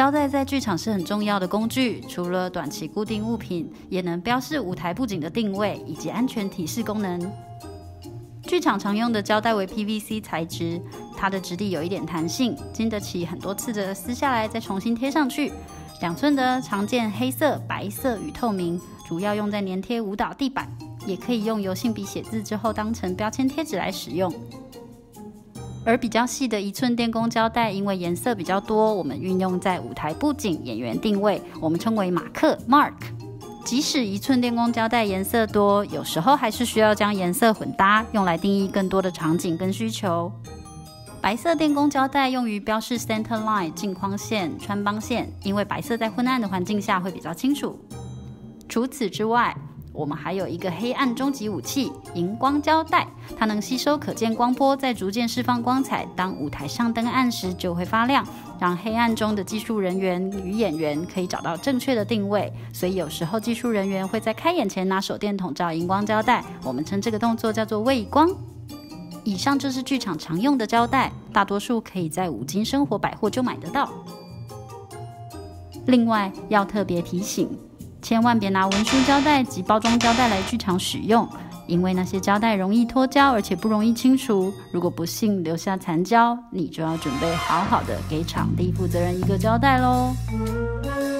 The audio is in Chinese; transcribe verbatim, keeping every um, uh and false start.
胶带在剧场是很重要的工具，除了短期固定物品，也能标示舞台布景的定位以及安全提示功能。剧场常用的胶带为 P V C 材质，它的质地有一点弹性，经得起很多次的撕下来再重新贴上去。两寸的常见黑色、白色与透明，主要用在粘贴舞蹈地板，也可以用油性笔写字之后当成标签贴纸来使用。而比较细的一寸电工胶带，因为颜色比较多，我们运用在舞台布景、演员定位，我们称为马克 （mark）。即使一寸电工胶带颜色多，有时候还是需要将颜色混搭，用来定义更多的场景跟需求。白色电工胶带用于标示 center line 镜框线、穿帮线，因为白色在昏暗的环境下会比较清楚。除此之外，我们还有一个黑暗终极武器——荧光胶带，它能吸收可见光波，再逐渐释放光彩。当舞台上灯暗时，就会发亮，让黑暗中的技术人员与演员可以找到正确的定位。所以有时候技术人员会在开演前拿手电筒照荧光胶带，我们称这个动作叫做畏光。以上就是剧场常用的胶带，大多数可以在五金生活百货就买得到。另外要特别提醒，千万别拿文书胶带及包装胶带来剧场使用，因为那些胶带容易脱胶，而且不容易清除。如果不幸留下残胶，你就要准备好好的给场地负责人一个交代咯。